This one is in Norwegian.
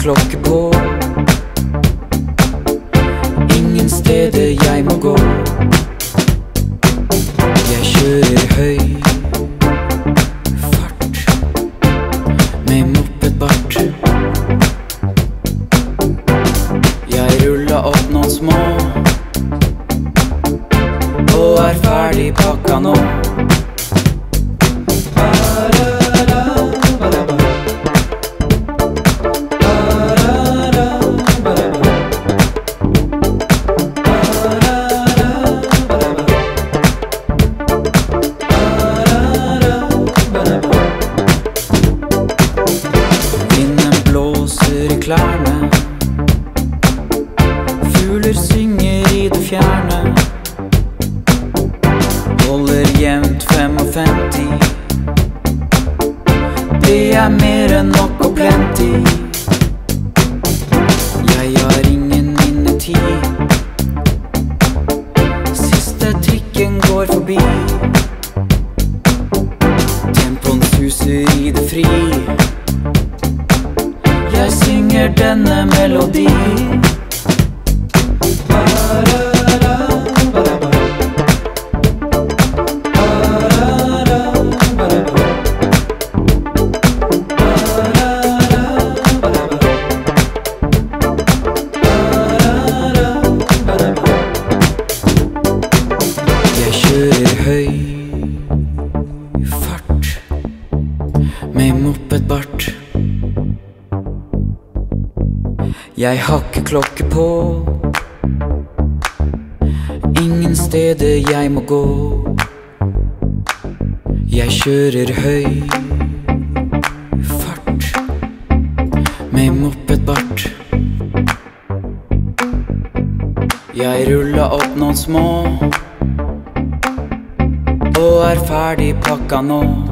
klokke på. Ingen steder jeg må gå. Jeg kjører høy fart med mopedbart. Jeg ruller opp noen små og er ferdig pakka nå. Vinden blåser i klærne, fugler synger i det fjerne. Holder jevnt 55. Det er mer enn nok og plenty. Jeg har ingen minnetid. Siste trikken går forbi. Tempoen suser i det fri. Jeg synger denne melodi. Jeg kjører høy fart med mopedbart. Jeg har ikke klokke på. Ingen steder jeg må gå. Jeg kjører høy fart med mopedbart. Jeg ruller opp noen små og er ferdig pakka nå.